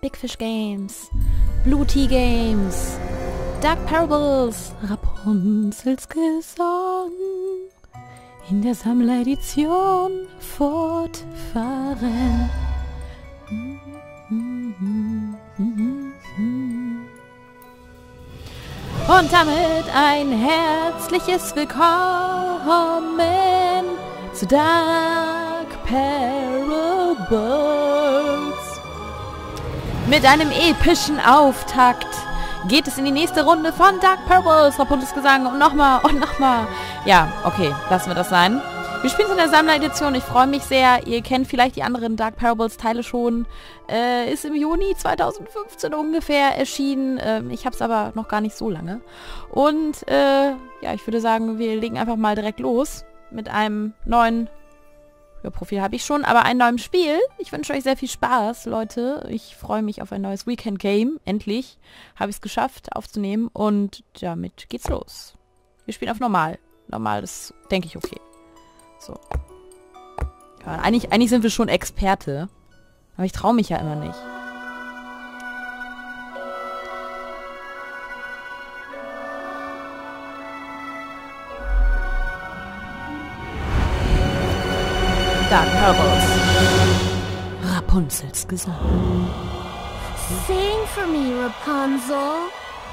Big Fish Games, Blue Tea Games, Dark Parables, Rapunzels Gesang in der Sammleredition fortfahren. Und damit ein herzliches Willkommen zu Dark Parables. Mit einem epischen Auftakt geht es in die nächste Runde von Dark Parables, Rapunzels Gesang und nochmal. Ja, okay, lassen wir das sein. Wir spielen es in der Sammleredition, ich freue mich sehr. Ihr kennt vielleicht die anderen Dark Parables Teile schon. Ist im Juni 2015 ungefähr erschienen. Ich habe es aber noch gar nicht so lange. Und ja, ich würde sagen, wir legen einfach mal direkt los mit einem neuen... Ja, Profil habe ich schon, aber ein neues Spiel. Ich wünsche euch sehr viel Spaß, Leute. Ich freue mich auf ein neues Weekend Game. Endlich habe ich es geschafft aufzunehmen und damit geht's los. Wir spielen auf normal. Normal, das denke ich okay. So. Ja, eigentlich sind wir schon Experte. Aber ich traue mich ja immer nicht. Dark Parables. Rapunzels Gesang. Sing for me, Rapunzel.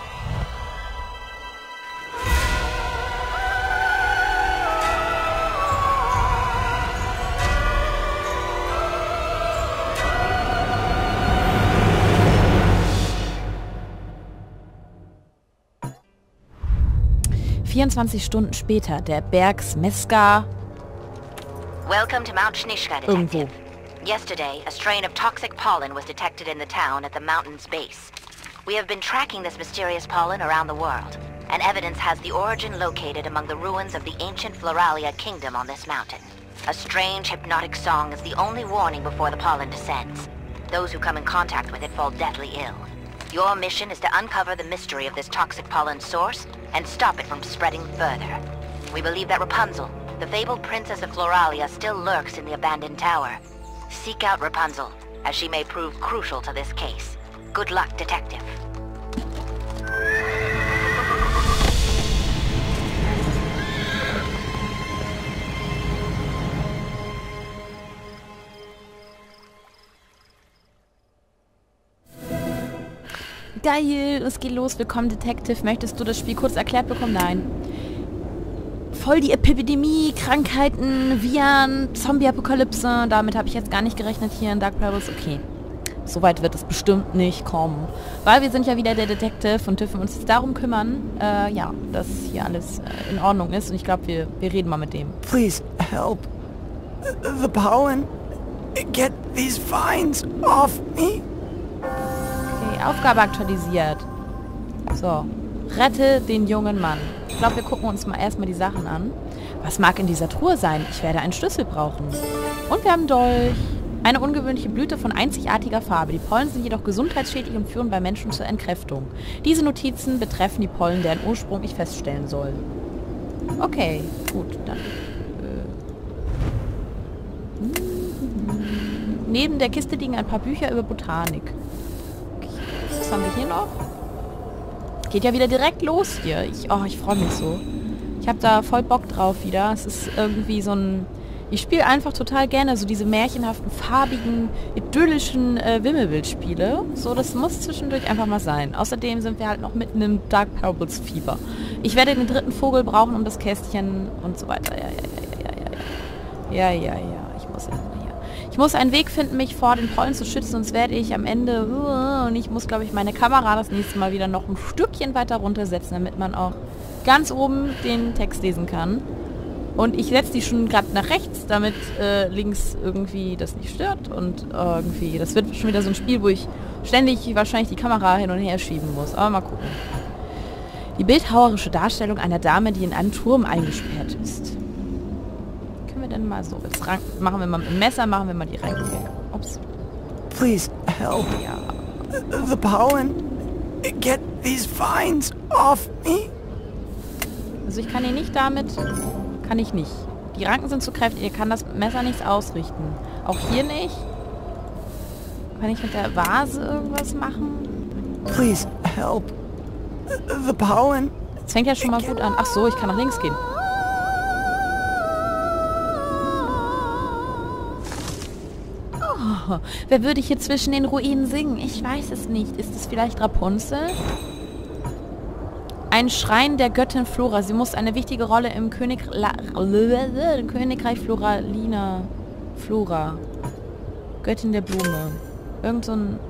...24 Stunden später, der Berg Smeska... Welcome to Mount Shnishka, Detective. Yesterday, a strain of toxic pollen was detected in the town at the mountain's base. We have been tracking this mysterious pollen around the world, and evidence has the origin located among the ruins of the ancient Floralia kingdom on this mountain. A strange hypnotic song is the only warning before the pollen descends. Those who come in contact with it fall deathly ill. Your mission is to uncover the mystery of this toxic pollen source and stop it from spreading further. We believe that Rapunzel, the fabled princess of Floralia, still lurks in the abandoned tower. Seek out Rapunzel, as she may prove crucial to this case. Good luck, Detective. Geil, es geht los. Willkommen, Detective. Möchtest du das Spiel kurz erklärt bekommen? Nein. Voll die Epidemie, Krankheiten, Viren, Zombie-Apokalypse. Damit habe ich jetzt gar nicht gerechnet hier in Dark Parables. Okay, soweit wird es bestimmt nicht kommen. Weil wir sind ja wieder der Detective und dürfen uns jetzt darum kümmern, ja, dass hier alles in Ordnung ist. Und ich glaube, wir reden mal mit dem. Please, help. The pollen. Get these vines off me. Okay, Aufgabe aktualisiert. So, rette den jungen Mann. Ich glaube, wir gucken uns mal erstmal die Sachen an. Was mag in dieser Truhe sein? Ich werde einen Schlüssel brauchen. Und wir haben Dolch. Eine ungewöhnliche Blüte von einzigartiger Farbe. Die Pollen sind jedoch gesundheitsschädlich und führen bei Menschen zur Entkräftung. Diese Notizen betreffen die Pollen, deren Ursprung ich feststellen soll. Okay, gut, dann. Neben der Kiste liegen ein paar Bücher über Botanik. Okay, was haben wir hier noch? Geht ja wieder direkt los hier. Ich freue mich so. Ich habe da voll Bock drauf wieder. Es ist irgendwie so ein... Ich spiele einfach total gerne so diese märchenhaften, farbigen, idyllischen Wimmelbildspiele. So, das muss zwischendurch einfach mal sein. Außerdem sind wir halt noch mitten im Dark Parables Fieber. Ich werde den dritten Vogel brauchen, um das Kästchen und so weiter. Ja. Ich muss einen Weg finden, mich vor den Pollen zu schützen, sonst werde ich am Ende... Und ich muss, glaube ich, meine Kamera das nächste Mal wieder noch ein Stückchen weiter runtersetzen, damit man auch ganz oben den Text lesen kann. Und ich setze die schon gerade nach rechts, damit links irgendwie das nicht stört. Und irgendwie, das wird schon wieder so ein Spiel, wo ich ständig wahrscheinlich die Kamera hin und her schieben muss. Aber mal gucken. Die bildhauerische Darstellung einer Dame, die in einem Turm eingesperrt ist. Können wir denn mal so, jetzt machen wir mal mit dem Messer, machen wir mal die Ranken weg. Ups. Please, help. Ja. The pollen. Get these vines off me. Also ich kann ihn nicht damit... Kann ich nicht. Die Ranken sind zu kräftig. Ihr kann das Messer nichts ausrichten. Auch hier nicht. Kann ich mit der Vase irgendwas machen? Please, help. The pollen. Das fängt ja schon mal gut an. Ach so, ich kann nach links gehen. Oh, wer würde hier zwischen den Ruinen singen? Ich weiß es nicht. Ist es vielleicht Rapunzel? Ein Schrein der Göttin Flora. Sie muss eine wichtige Rolle im Königreich Floralina. Flora. Göttin der Blume. Irgend so ein...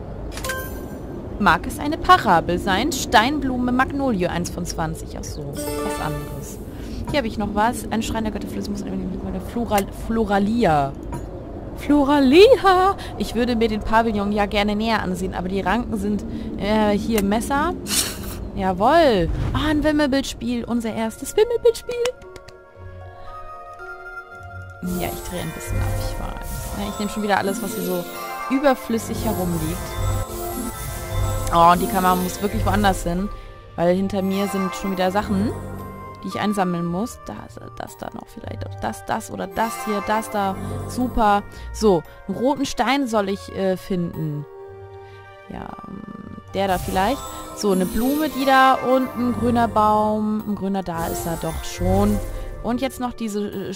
Mag es eine Parabel sein? Steinblume Magnolie, 1 von 20. Ach so, was anderes. Hier habe ich noch was. Ein Schrein der Göttin Flora. Sie muss eine Floralia. Floralia! Ich würde mir den Pavillon ja gerne näher ansehen, aber die Ranken sind hier Messer. Jawohl. Ah, ein Wimmelbildspiel. Unser erstes Wimmelbildspiel. Ja, ich drehe ein bisschen ab, ich weiß. Ja, ich nehme schon wieder alles, was hier so überflüssig herumliegt. Oh, und die Kamera muss wirklich woanders hin, weil hinter mir sind schon wieder Sachen, die ich einsammeln muss. Das da noch vielleicht. Das oder das hier, das da. Super. So, einen roten Stein soll ich finden. Ja, der da vielleicht. So, eine Blume, die da und ein grüner Baum. Ein grüner, da ist er doch schon. Und jetzt noch diese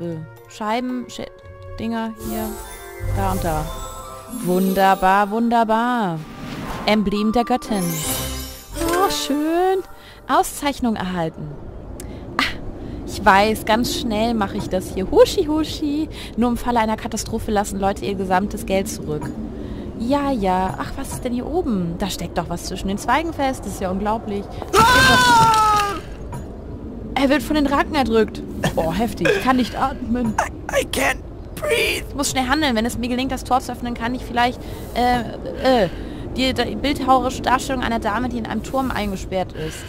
Dinger hier. Da und da. Wunderbar, wunderbar. Emblem der Göttin. Oh, schön. Auszeichnung erhalten. Ach, ich weiß, ganz schnell mache ich das hier. Huschi, huschi. Nur im Falle einer Katastrophe lassen Leute ihr gesamtes Geld zurück. Ja, ja. Ach, was ist denn hier oben? Da steckt doch was zwischen den Zweigen fest. Das ist ja unglaublich. Er wird von den Ranken erdrückt. Oh, heftig. Ich kann nicht atmen. I can't breathe. Ich muss schnell handeln. Wenn es mir gelingt, das Tor zu öffnen, kann ich vielleicht die bildhauerische Darstellung einer Dame, die in einem Turm eingesperrt ist.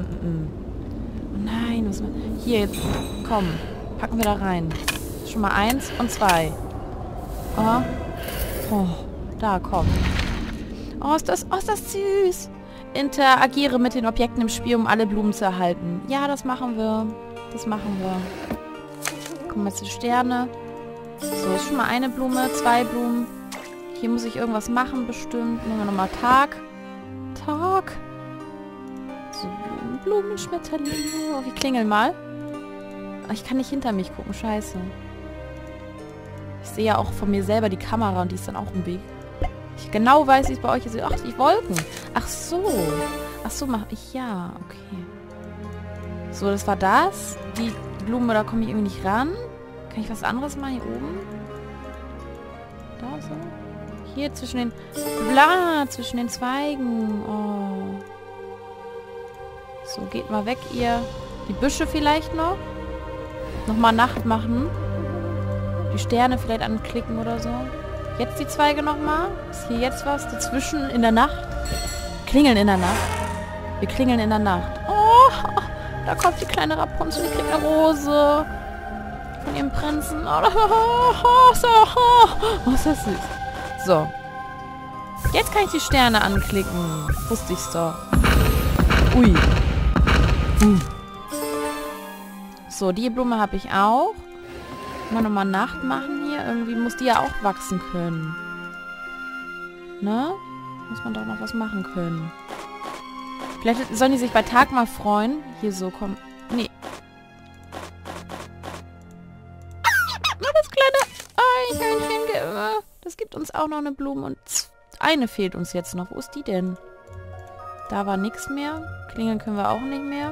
Nein, was mal. Hier, jetzt. Komm. Packen wir da rein. Schon mal 1 und 2. Oh. Oh. Da, komm. Oh, ist das süß. Interagiere mit den Objekten im Spiel, um alle Blumen zu erhalten. Ja, das machen wir. Das machen wir. Kommen wir zu Sterne. So, ist schon mal eine Blume, 2 Blumen. Hier muss ich irgendwas machen, bestimmt. Nehmen wir nochmal Tag. Tag. So, Blumen, Schmetterlinge. Oh, wir klingeln mal. Ich kann nicht hinter mich gucken, scheiße. Ich sehe ja auch von mir selber die Kamera und die ist dann auch im Weg. Ich genau weiß, wie es bei euch ist. Ach, die Wolken. Ach so. Ach so, mache ich. Ja, okay. So, das war das. Die Blume, da komme ich irgendwie nicht ran. Kann ich was anderes machen hier oben? Da so. Hier zwischen den... zwischen den Zweigen. Oh. So, geht mal weg, ihr. Die Büsche vielleicht noch. Nochmal Nacht machen. Die Sterne vielleicht anklicken oder so. Jetzt die Zweige nochmal. Ist hier jetzt was dazwischen in der Nacht? Klingeln in der Nacht. Wir klingeln in der Nacht. Oh, da kommt die kleine Rapunzel. Die kriegt eine Rose. Von ihrem Prinzen. Oh, ist das süß. So. Jetzt kann ich die Sterne anklicken. Wusste ich's doch. Ui. So, die Blume habe ich auch. Mal nochmal Nacht machen hier. Irgendwie muss die ja auch wachsen können. Ne? Muss man doch noch was machen können. Vielleicht sollen die sich bei Tag mal freuen. Hier so, komm. Nee. Das kleine Eichhörnchen. Das gibt uns auch noch eine Blume. Und eine fehlt uns jetzt noch. Wo ist die denn? Da war nichts mehr. Klingeln können wir auch nicht mehr.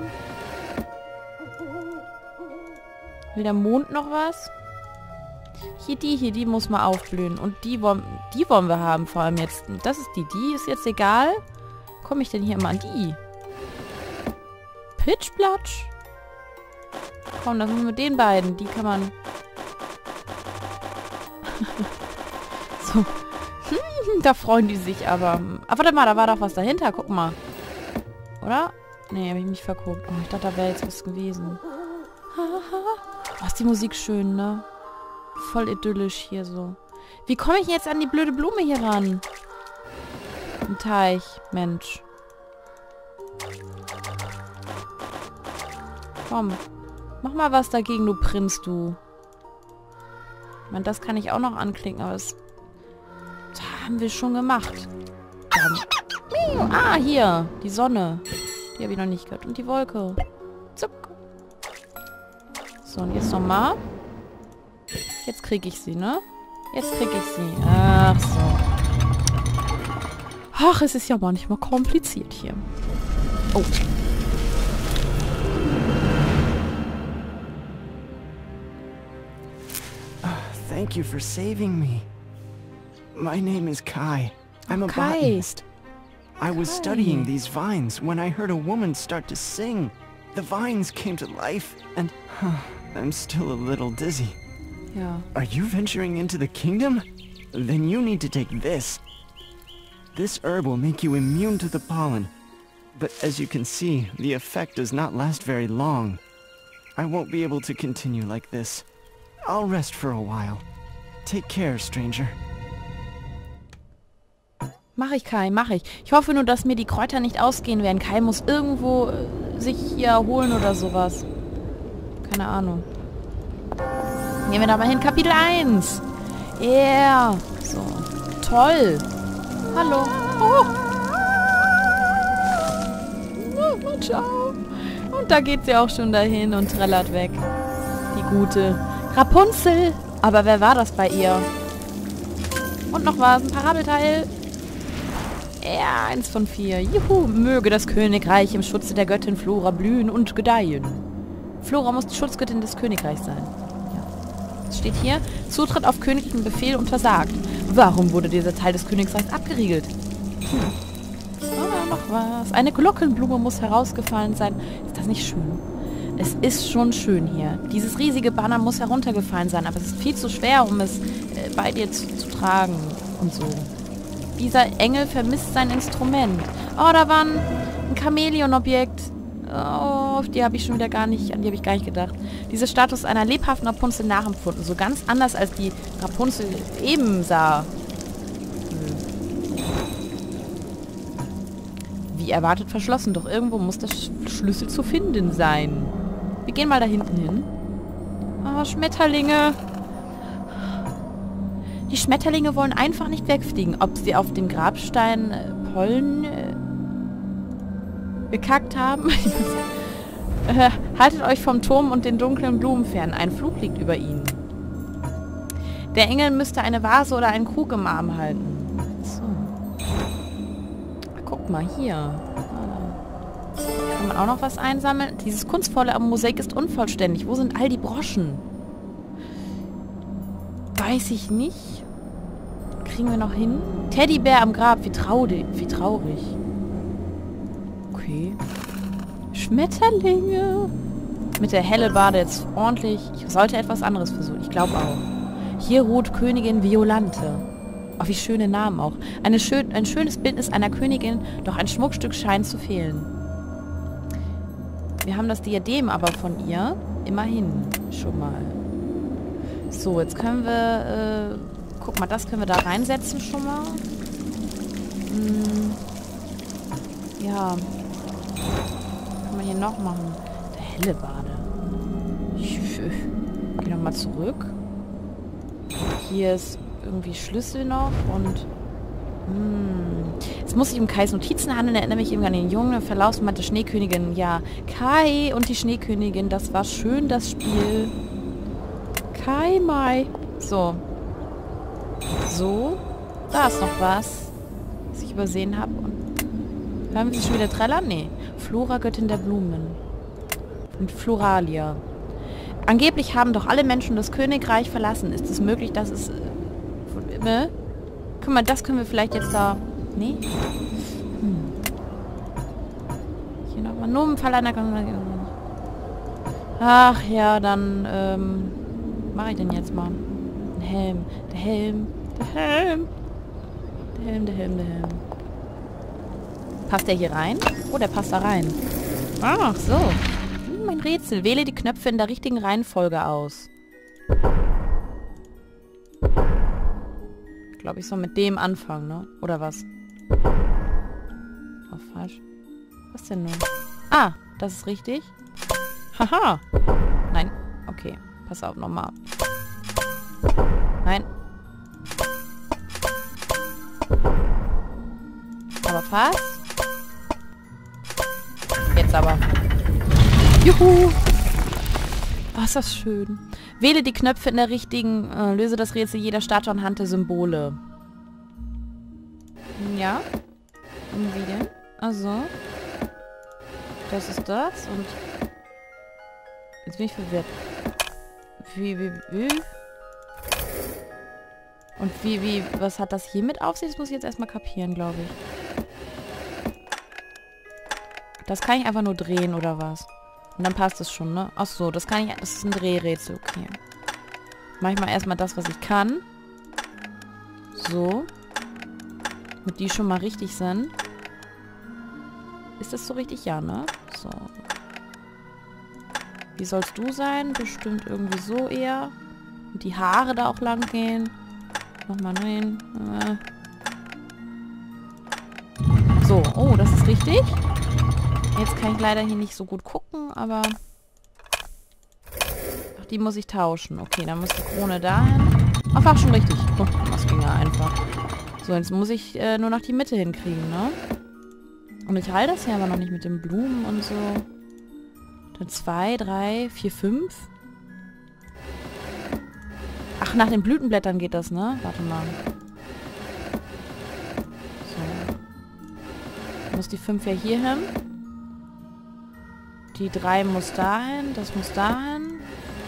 Will der Mond noch was? Hier, die muss mal aufblühen. Und die wollen wir haben, vor allem jetzt. Das ist die ist jetzt egal. Komme ich denn hier immer an die? Pitchplatsch? Komm, das sind mit den beiden. Die kann man... so. Da freuen die sich aber. Aber warte mal, da war doch was dahinter. Guck mal. Oder? Nee, habe ich mich verguckt. Oh, ich dachte, da wäre jetzt was gewesen. Oh, ist die Musik schön, ne? Voll idyllisch hier so. Wie komme ich jetzt an die blöde Blume hier ran? Ein Teich, Mensch. Komm. Mach mal was dagegen, du Prinz, du. Ich meine, das kann ich auch noch anklicken, aber es... Haben wir schon gemacht. Ah, hier. Die Sonne. Die habe ich noch nicht gehört. Und die Wolke. Zuck. So, und jetzt nochmal. Jetzt kriege ich sie, ne? Jetzt kriege ich sie. Ach so. Ach, es ist ja manchmal kompliziert hier. Oh. Thank you for saving me. My name is Kai. I'm a Kai. botanist. I was Kai. studying these vines when I heard a woman start to sing. The vines came to life, and I'm still a little dizzy. Ja. Are you venturing into the kingdom? Then you need to take this. This herb will make you immune to the pollen. But as you can see, the effect does not last very long. I won't be able to continue like this. I'll rest for a while. Take care, stranger. Mach ich, Kai, mach ich. Ich hoffe nur, dass mir die Kräuter nicht ausgehen werden. Kai muss irgendwo sich hier erholen oder sowas. Keine Ahnung. Gehen wir da mal hin. Kapitel 1. Yeah. So. Toll. Hallo. Oh. Oh, ciao. Und da geht sie auch schon dahin und trällert weg. Die gute Rapunzel. Aber wer war das bei ihr? Und noch was. Ein Parabelteil. Ja, 1 von 4. Juhu, möge das Königreich im Schutze der Göttin Flora blühen und gedeihen. Flora muss die Schutzgöttin des Königreichs sein. Ja. Es steht hier, Zutritt auf königlichen Befehl untersagt. Warum wurde dieser Teil des Königreichs abgeriegelt? Oh, noch was. Eine Glockenblume muss herausgefallen sein. Ist das nicht schön? Es ist schon schön hier. Dieses riesige Banner muss heruntergefallen sein, aber es ist viel zu schwer, um es bei dir zu tragen und so. Dieser Engel vermisst sein Instrument. Oh, da war ein Chamäleon-Objekt. Oh, auf die habe ich schon wieder gar nicht, an die habe ich gar nicht gedacht. Dieser Status einer lebhaften Rapunzel nachempfunden. So ganz anders, als die Rapunzel eben sah. Wie erwartet verschlossen, doch irgendwo muss der Schlüssel zu finden sein. Wir gehen mal da hinten hin. Oh, Schmetterlinge. Die Schmetterlinge wollen einfach nicht wegfliegen. Ob sie auf dem Grabstein Pollen gekackt haben? Haltet euch vom Turm und den dunklen Blumen fern. Ein Fluch liegt über ihnen. Der Engel müsste eine Vase oder einen Krug im Arm halten. So. Guck mal hier. Kann man auch noch was einsammeln? Dieses kunstvolle Mosaik ist unvollständig. Wo sind all die Broschen? Weiß ich nicht. Kriegen wir noch hin? Teddybär am Grab. Wie traurig. Okay. Schmetterlinge. Mit der Hellebarde jetzt ordentlich. Ich sollte etwas anderes versuchen. Ich glaube auch. Hier ruht Königin Violante. Oh, wie schöne Namen auch. Ein schönes Bildnis einer Königin, doch ein Schmuckstück scheint zu fehlen. Wir haben das Diadem aber von ihr. Immerhin. Schon mal. So, jetzt können wir, guck mal, das können wir da reinsetzen schon mal. Ja. Was kann man hier noch machen? Der Hellebarde. Geh nochmal zurück. Hier ist irgendwie Schlüssel noch und... Es muss sich um Kais Notizen handeln. Erinnere mich eben an den Jungen. Verlaufsmann der Schneekönigin. Ja, Kai und die Schneekönigin. Das war schön, das Spiel. Kai Mai. So. So. Da ist noch was ich übersehen habe. Hören wir sie schon wieder trällern? Nee. Flora, Göttin der Blumen. Und Floralia. Angeblich haben doch alle Menschen das Königreich verlassen. Ist es möglich, dass es... Guck mal, das können wir vielleicht jetzt da... Nee? Hier nochmal. Nur im Fall einer... Ach ja, dann... Was mache ich denn jetzt mal? Ein Helm. Der Helm. Der Helm. Der Helm, der Helm, der Helm. Passt der hier rein? Oh, der passt da rein. Ach, so. Mein Rätsel. Wähle die Knöpfe in der richtigen Reihenfolge aus. Ich glaube, ich soll mit dem anfangen, ne? Oder was? Oh, falsch. Was denn nun? Ah, das ist richtig. Haha. Nein. Okay. Pass auf, nochmal. Nein. aber fast. Jetzt aber. Juhu! Oh, ist das schön. Wähle die Knöpfe in der richtigen... löse das Rätsel jeder Statue anhand der Symbole. Ja. Und wie denn? Also. Das ist das und... Jetzt bin ich verwirrt. Wie? Und wie, was hat das hier mit auf sich? Das muss ich jetzt erstmal kapieren, glaube ich. Das kann ich einfach nur drehen, oder was? Und dann passt es schon, ne? Ach so, das kann ich... Das ist ein Drehrätsel, okay. Mach ich mal erstmal das, was ich kann. So. Damit die schon mal richtig sind. Ist das so richtig? Ja, ne? So. Wie sollst du sein? Bestimmt irgendwie so eher. Und die Haare da auch lang gehen. Nochmal drehen. So, oh, das ist richtig. Jetzt kann ich leider hier nicht so gut gucken, aber... Ach, die muss ich tauschen. Okay, dann muss die Krone dahin. Ach, war schon richtig. Oh, das ging ja einfach. So, jetzt muss ich nur noch die Mitte hinkriegen, ne? Und ich halte das hier aber noch nicht mit den Blumen und so. Dann 2, 3, 4, 5. Ach, nach den Blütenblättern geht das, ne? Warte mal. So. Muss die 5 ja hier hin. Die 3 muss dahin. Das muss dahin.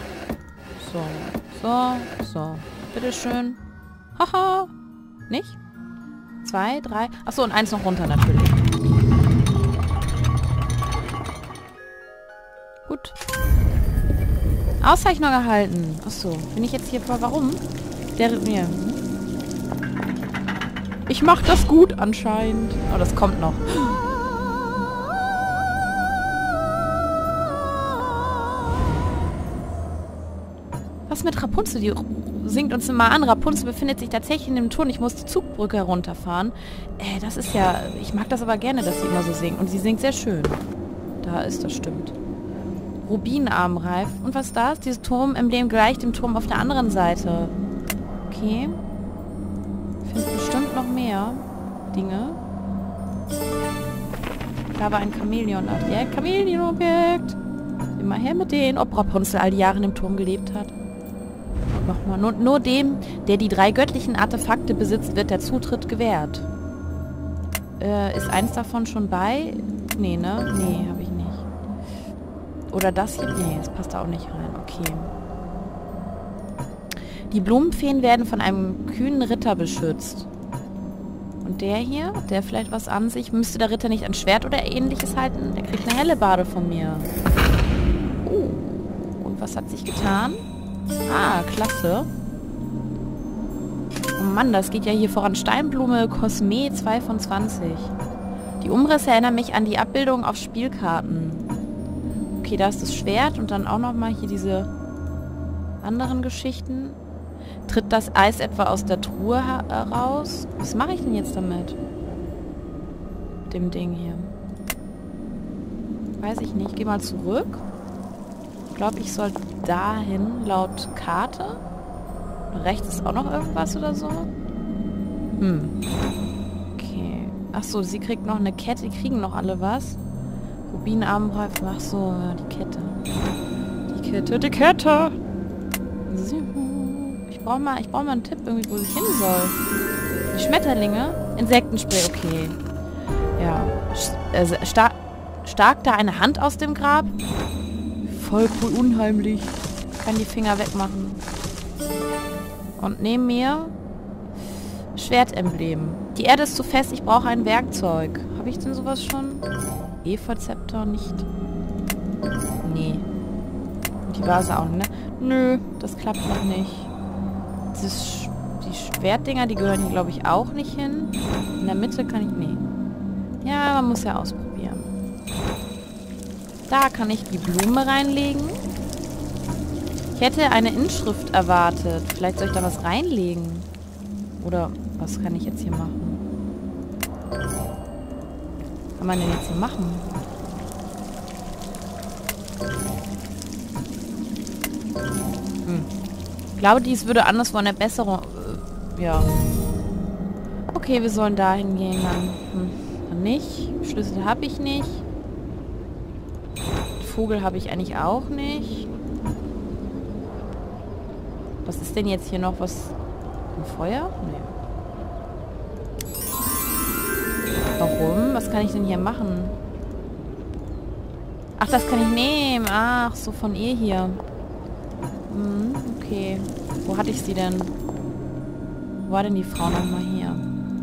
So. Bitteschön. Haha. Nicht? 2, 3. Achso, und 1 noch runter natürlich. Gut. Auszeichnung erhalten. Achso, bin ich jetzt hier vor... Warum? Ja. Ich mach das gut anscheinend. Oh, das kommt noch. Was mit Rapunzel? Die singt uns immer an. Rapunzel befindet sich tatsächlich in dem Turm. Ich muss die Zugbrücke herunterfahren. Das ist ja... Ich mag das aber gerne, dass sie immer so singt. Und sie singt sehr schön. Da ist das, stimmt. Rubinarmreif. Und was ist das? Dieses Turmemblem gleicht dem Turm auf der anderen Seite. Okay. Ich finde bestimmt noch mehr Dinge. Da war ein Chamäleon-Objekt. Chamäleon-Objekt. Immer her mit denen. Ob Rapunzel all die Jahre in dem Turm gelebt hat. Nochmal. Nur dem, der die 3 göttlichen Artefakte besitzt, wird der Zutritt gewährt. Ist eins davon schon bei? Nee, ne? Nee, habe ich nicht. Oder das hier? Nee, das passt da auch nicht rein. Okay. Die Blumenfeen werden von einem kühnen Ritter beschützt. Und der hier, der vielleicht was an sich... Müsste der Ritter nicht ein Schwert oder ähnliches halten? Der kriegt eine Hellebarde von mir. Und was hat sich getan? Ah, klasse. Oh Mann, das geht ja hier voran. Steinblume, Cosme, 2 von 20. Die Umrisse erinnern mich an die Abbildung auf Spielkarten. Okay, da ist das Schwert und dann auch nochmal hier diese anderen Geschichten. Tritt das Eis etwa aus der Truhe heraus? Was mache ich denn jetzt damit? Dem Ding hier. Weiß ich nicht. Geh mal zurück. Ich glaube, ich soll dahin laut Karte. Rechts ist auch noch irgendwas oder so. Okay. Achso, sie kriegt noch eine Kette. Die kriegen noch alle was. Rubinarmreif. Ach so, ja, die Kette. Die Kette. Ich brauche mal einen Tipp irgendwie, wo ich hin soll. Die Schmetterlinge. Insektenspray, okay. Ja. Stark da eine Hand aus dem Grab. Voll cool, unheimlich. Kann die Finger wegmachen. Und neben mir Schwertemblem. Die Erde ist zu fest, ich brauche ein Werkzeug. Habe ich denn sowas schon? Ephazeptor nicht. Nee. Und die Vase auch, ne? Nö, das klappt noch nicht. Die Schwertdinger, die gehören hier, glaube ich, auch nicht hin. In der Mitte kann ich... Nee. Ja, man muss ja ausprobieren. Da kann ich die Blume reinlegen. Ich hätte eine Inschrift erwartet. Vielleicht soll ich da was reinlegen. Oder was kann ich jetzt hier machen? Was kann man denn jetzt hier machen? Ich glaube, dies würde anderswo eine bessere... ja. Okay, wir sollen dahin gehen dann. nicht. Schlüssel habe ich nicht. Vogel habe ich eigentlich auch nicht. Was ist denn jetzt hier noch? Was? Ein Feuer? Nee. Warum? Was kann ich denn hier machen? Ach, das kann ich nehmen. Ach, so von ihr hier. Hm, okay. Wo hatte ich sie denn? Wo war denn die Frau nochmal hier?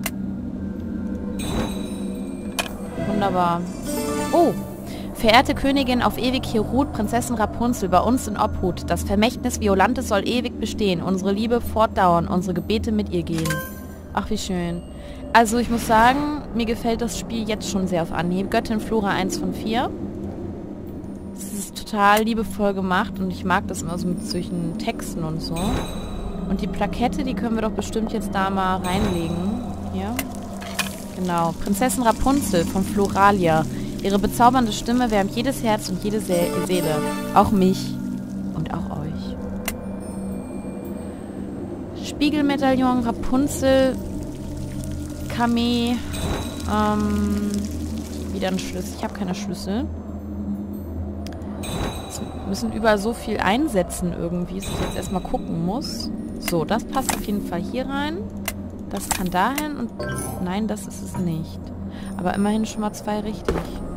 Wunderbar. Oh! Verehrte Königin, auf ewig hier ruht Prinzessin Rapunzel bei uns in Obhut. Das Vermächtnis Violantes soll ewig bestehen, unsere Liebe fortdauern, unsere Gebete mit ihr gehen. Ach, wie schön. Also ich muss sagen, mir gefällt das Spiel jetzt schon sehr auf Anhieb. Göttin Flora 1 von 4. Es ist total liebevoll gemacht und ich mag das immer so mit solchen Texten und so. Und die Plakette, die können wir doch bestimmt jetzt da mal reinlegen. Hier. Genau. Prinzessin Rapunzel von Floralia. Ihre bezaubernde Stimme wärmt jedes Herz und jede Seele. Auch mich. Und auch euch. Spiegelmedaillon, Rapunzel, Kameh. Wieder ein Schlüssel. Ich habe keine Schlüssel. Wir müssen überall so viel einsetzen irgendwie, dass ich jetzt erstmal gucken muss. So, das passt auf jeden Fall hier rein. Das kann dahin und... Nein, das ist es nicht. Aber immerhin schon mal 2 richtig.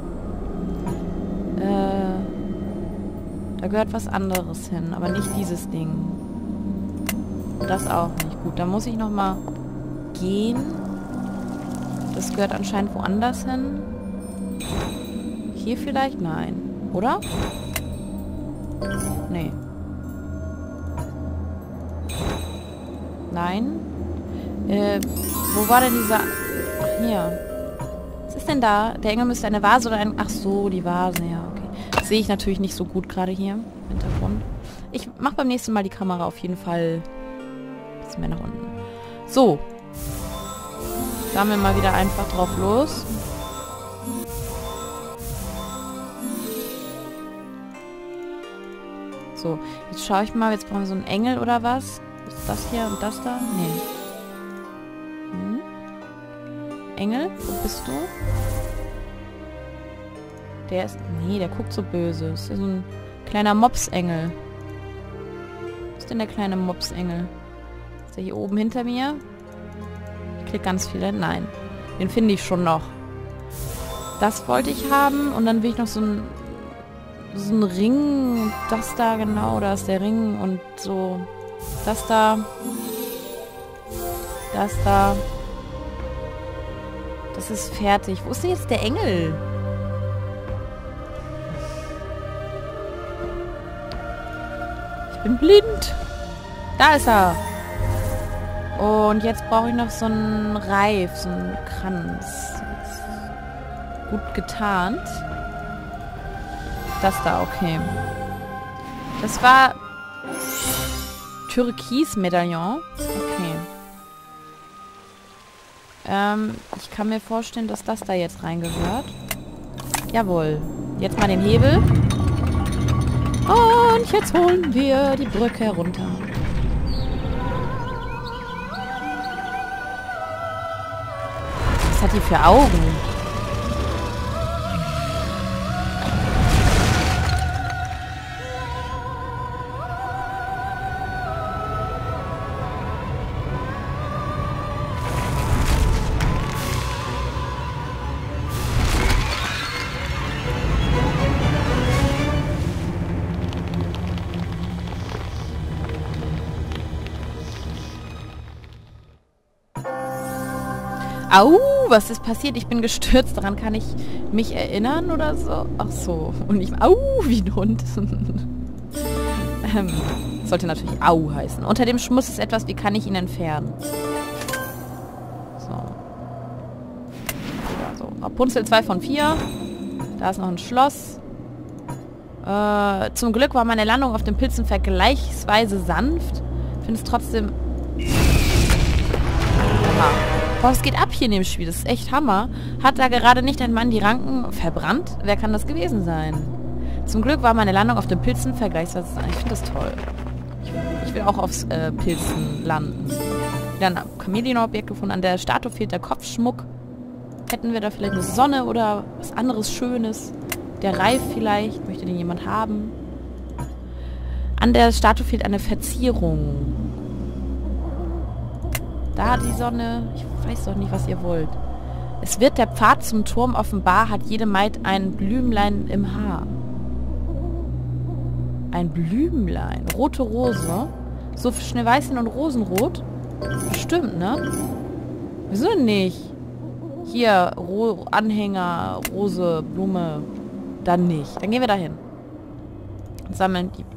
Da gehört was anderes hin, aber nicht dieses Ding. Das auch nicht. Gut, da muss ich nochmal gehen. Das gehört anscheinend woanders hin. Hier vielleicht? Nein. Oder? Nee. Nein. Wo war denn dieser... Ach, hier. Was ist denn da? Der Engel müsste eine Vase oder ein... Ach so, die Vase, ja, okay. Das sehe ich natürlich nicht so gut gerade hier im Hintergrund. Ich mache beim nächsten Mal die Kamera auf jeden Fall ein bisschen mehr nach unten. So. Sammeln wir mal wieder einfach drauf los. So, jetzt schaue ich mal. Jetzt brauchen wir so einen Engel oder was? Ist das hier und das da? Nee. Engel, wo bist du? Der ist... Nee, der guckt so böse. Das ist ja so ein kleiner Mopsengel. Wo ist denn der kleine Mopsengel? Ist der hier oben hinter mir? Ich krieg ganz viele. Nein. Den finde ich schon noch. Das wollte ich haben. Und dann will ich noch so ein Ring. Das da genau. Da ist der Ring. Und so. Das da. Das da. Das ist fertig. Wo ist denn jetzt der Engel? Ich bin blind. Da ist er. Und jetzt brauche ich noch so einen Reif, so einen Kranz. Gut getarnt. Das da, okay. Das war Türkis-Medaillon. Okay. Ich kann mir vorstellen, dass das da jetzt reingehört. Jawohl. Jetzt mal den Hebel. Und jetzt holen wir die Brücke herunter. Was hat die für Augen? Au, was ist passiert? Ich bin gestürzt. Daran kann ich mich erinnern oder so? Ach so. Und ich... Au, wie ein Hund. Sollte natürlich Au heißen. Unter dem Schmuss ist etwas, wie kann ich ihn entfernen? So. Ja, so. Rapunzel 2 von 4. Da ist noch ein Schloss. Zum Glück war meine Landung auf den Pilzen vergleichsweise sanft. Finde es trotzdem... Aha. Boah, was geht ab hier in dem Spiel? Das ist echt Hammer. Hat da gerade nicht ein Mann die Ranken verbrannt? Wer kann das gewesen sein? Zum Glück war meine Landung auf den Pilzen vergleichsweise... Ich finde das toll. Ich will auch aufs Pilzen landen. Wieder ein Chameleon-Objekt gefunden. An der Statue fehlt der Kopfschmuck. Hätten wir da vielleicht eine Sonne oder was anderes Schönes? Der Reif vielleicht? Möchte den jemand haben? An der Statue fehlt eine Verzierung. Da die Sonne. Ich weiß doch nicht, was ihr wollt. Es wird der Pfad zum Turm offenbar, hat jede Maid ein Blümlein im Haar. Ein Blümlein. Rote Rose. So Schneeweißchen und Rosenrot. Bestimmt, ne? Wieso nicht? Hier, Anhänger, Rose, Blume. Dann nicht. Dann gehen wir dahin. Und sammeln die...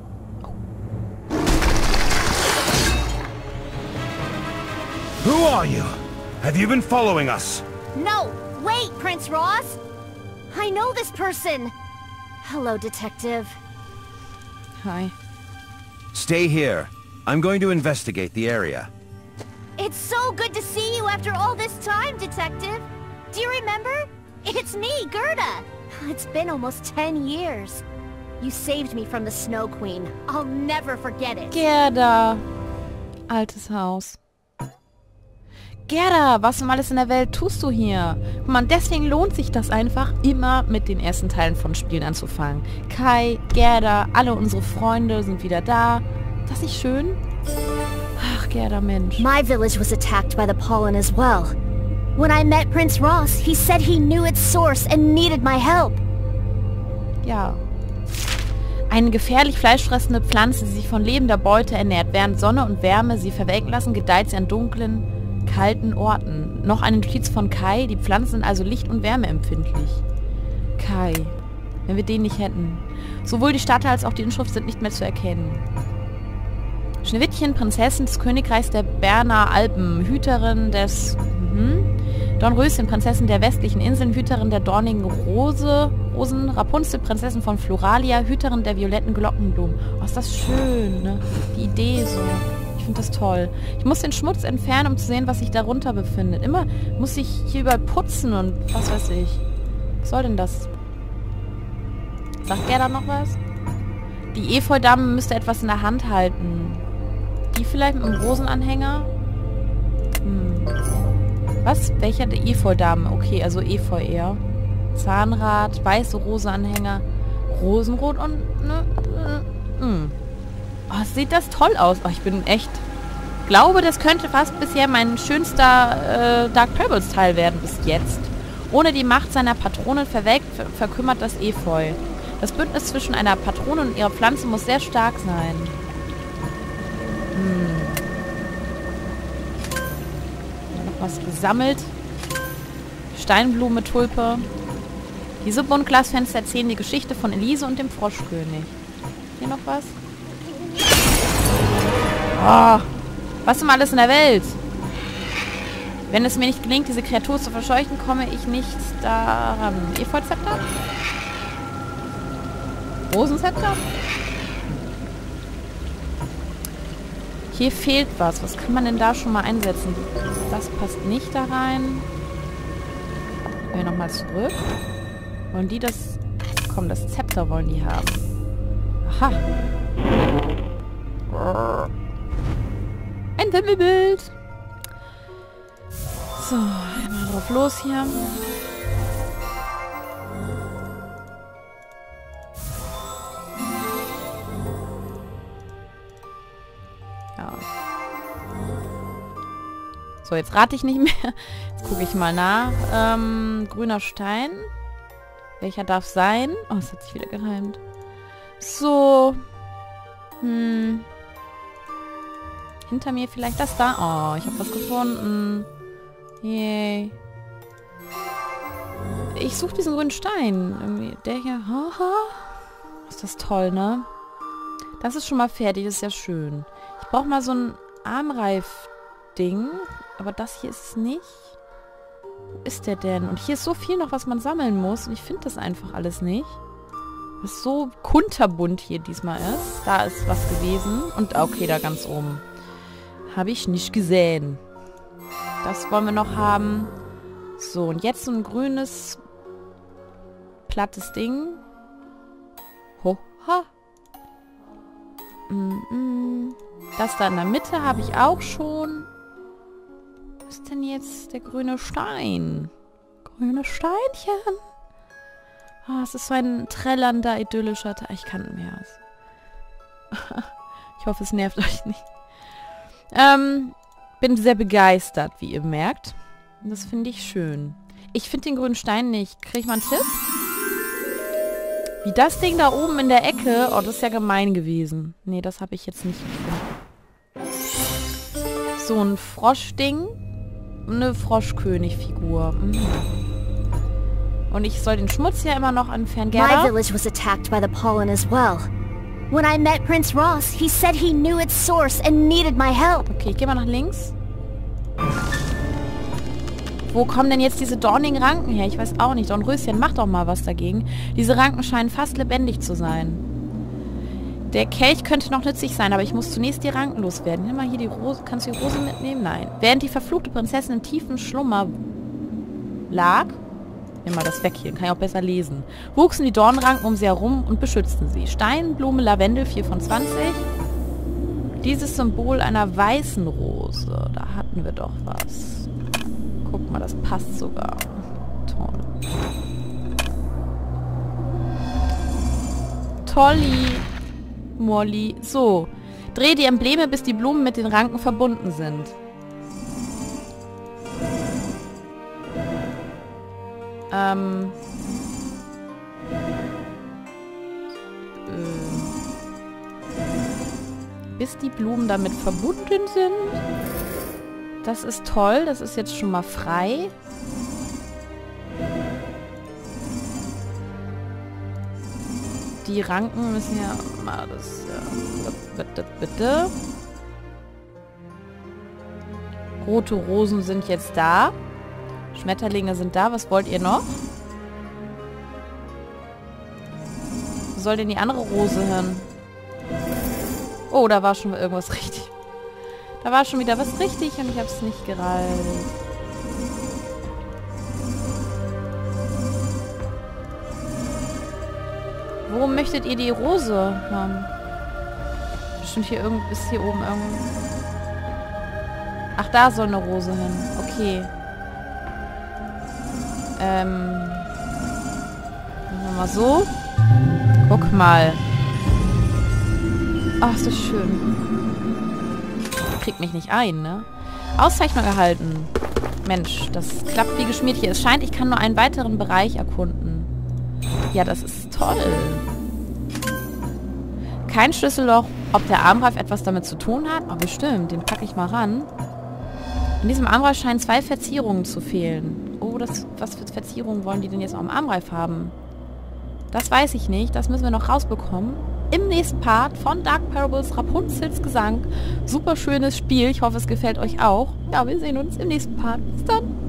Who are you? Have you been following us? No! Wait, Prince Ross! I know this person! Hello, Detective. Hi. Stay here. I'm going to investigate the area. It's so good to see you after all this time, Detective! Do you remember? It's me, Gerda! It's been almost 10 years. You saved me from the Snow Queen. I'll never forget it. Gerda. Altes Haus. Gerda, was um alles in der Welt tust du hier? Mann, deswegen lohnt sich das einfach, immer mit den ersten Teilen von Spielen anzufangen. Kai, Gerda, alle unsere Freunde sind wieder da. Ist das nicht schön? Ach, Gerda, Mensch. My village was attacked by the pollen as well. When I met Prince Ross, he said he knew its source and needed my help. Ja. Eine gefährlich fleischfressende Pflanze, die sich von lebender Beute ernährt. Während Sonne und Wärme sie verwelken lassen, gedeiht sie an dunklen, kalten Orten. Noch eine Notiz von Kai. Die Pflanzen sind also licht- und wärmeempfindlich. Kai. Wenn wir den nicht hätten. Sowohl die Stadt als auch die Inschrift sind nicht mehr zu erkennen. Schneewittchen, Prinzessin des Königreichs der Berner Alpen, Hüterin des... Dornröschen, Prinzessin der westlichen Inseln, Hüterin der dornigen Rosen, Rapunzel, Prinzessin von Floralia, Hüterin der violetten Glockenblumen. Oh, ist das schön, ne? Die Idee so. Ich finde das toll. Ich muss den Schmutz entfernen, um zu sehen, was sich darunter befindet. Immer muss ich hier überall putzen und was weiß ich. Was soll denn das? Sagt der da noch was? Die Efeu-Dame müsste etwas in der Hand halten. Die vielleicht mit einem Rosenanhänger? Was? Welcher? Der Efeu-Dame. Okay, also Efeu eher. Zahnrad, weiße Rosenanhänger, Rosenrot und... Oh, sieht das toll aus. Oh, ich bin echt... glaube, das könnte fast bisher mein schönster Dark Pebbles Teil werden bis jetzt. Ohne die Macht seiner Patronen verkümmert das Efeu. Das Bündnis zwischen einer Patrone und ihrer Pflanze muss sehr stark sein. Noch was gesammelt. Steinblume, Tulpe. Diese Buntglasfenster erzählen die Geschichte von Elise und dem Froschkönig. Hier noch was? Oh, was um alles in der Welt? Wenn es mir nicht gelingt, diese Kreatur zu verscheuchen, komme ich nicht daran. Efeu-Zepter? Rosenzepter? Hier fehlt was. Was kann man denn da schon mal einsetzen? Das passt nicht da rein. Wir nochmal zurück. Wollen die das... Komm, das Zepter wollen die haben. Aha. Ein Wimmelbild. So, einmal drauf los hier. Ja. So, jetzt rate ich nicht mehr. Jetzt gucke ich mal nach. Grüner Stein. Welcher darf sein? Oh, es hat sich wieder gereimt. So. Hinter mir vielleicht das da. Oh, ich habe was gefunden. Yay. Ich suche diesen grünen Stein. Irgendwie der hier. Haha. Ist das toll, ne? Das ist schon mal fertig. Das ist ja schön. Ich brauche mal so ein Armreif-Ding. Aber das hier ist es nicht. Wo ist der denn? Und hier ist so viel noch, was man sammeln muss. Und ich finde das einfach alles nicht. Was so kunterbunt hier diesmal ist. Da ist was gewesen. Und okay, da ganz oben. Habe ich nicht gesehen. Das wollen wir noch haben. So, und jetzt so ein grünes, plattes Ding. Hoha. Das da in der Mitte habe ich auch schon. Was ist denn jetzt der grüne Stein? Grüne Steinchen. Oh, es ist so ein trällernder, idyllischer Tag. Ich kann mehr. Ich hoffe, es nervt euch nicht. Bin sehr begeistert, wie ihr merkt. Das finde ich schön. Ich finde den grünen Stein nicht. Kriege ich mal einen Tipp? Wie das Ding da oben in der Ecke. Oh, das ist ja gemein gewesen. Nee, das habe ich jetzt nicht gefunden. So ein Froschding. Eine Froschkönig-Figur. Und ich soll den Schmutz ja immer noch entfernen. Gerda? My village was attacked by the pollen as well. When I met Prince Ross, he said he knew its source and needed my help. Okay, ich gehe mal nach links. Wo kommen denn jetzt diese dornigen Ranken her? Ich weiß auch nicht. Dornröschen, mach doch mal was dagegen. Diese Ranken scheinen fast lebendig zu sein. Der Kelch könnte noch nützlich sein, aber ich muss zunächst die Ranken loswerden. Nimm mal hier die Rose. Kannst du die Rose mitnehmen? Nein. Während die verfluchte Prinzessin im tiefen Schlummer lag... Nimm mal das weg hier, kann ich auch besser lesen. Wuchsen die Dornranken um sie herum und beschützten sie. Steinblume, Lavendel, 4 von 20. Dieses Symbol einer weißen Rose. Da hatten wir doch was. Guck mal, das passt sogar. Toll. Tolli. Molly. So. Dreh die Embleme, bis die Blumen mit den Ranken verbunden sind. Bis die Blumen damit verbunden sind. Das ist toll. Das ist jetzt schon mal frei. Die Ranken müssen ja mal das... Bitte. Rote Rosen sind jetzt da. Schmetterlinge sind da. Was wollt ihr noch? Wo soll denn die andere Rose hin? Oh, da war schon irgendwas richtig. Da war schon wieder was richtig und ich habe es nicht gereilt. Wo möchtet ihr die Rose haben? Bestimmt hier irgendwo, bis hier oben irgendwo. Ach, da soll eine Rose hin. Okay. Machen wir mal so. Guck mal. Ach, ist das schön. Kriegt mich nicht ein, ne? Auszeichnung erhalten. Mensch, das klappt wie geschmiert hier. Es scheint, ich kann nur einen weiteren Bereich erkunden. Ja, das ist toll. Kein Schlüsselloch. Ob der Armreif etwas damit zu tun hat? Oh, bestimmt. Den packe ich mal ran. In diesem Armreif scheinen 2 Verzierungen zu fehlen. Oh, was für Verzierungen wollen die denn jetzt auch im Armreif haben? Das weiß ich nicht. Das müssen wir noch rausbekommen. Im nächsten Part von Dark Parables Rapunzels Gesang. Super schönes Spiel. Ich hoffe, es gefällt euch auch. Ja, wir sehen uns im nächsten Part. Bis dann.